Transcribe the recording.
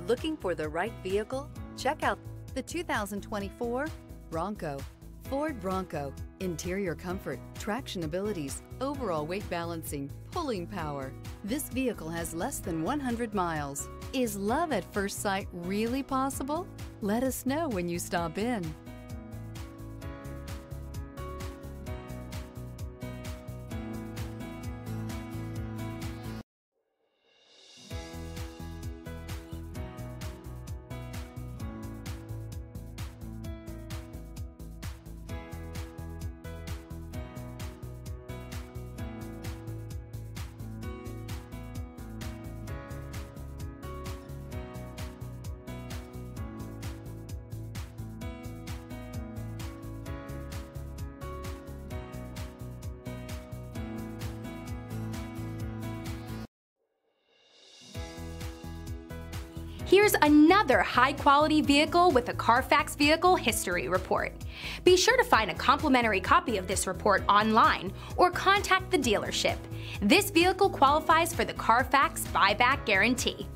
Looking for the right vehicle? Check out the 2024 Bronco. Ford Bronco. Interior comfort, traction abilities, overall weight balancing, pulling power. This vehicle has less than 100 miles. Is love at first sight really possible? Let us know when you stop in. Here's another high-quality vehicle with a Carfax Vehicle History Report. Be sure to find a complimentary copy of this report online or contact the dealership. This vehicle qualifies for the Carfax Buyback Guarantee.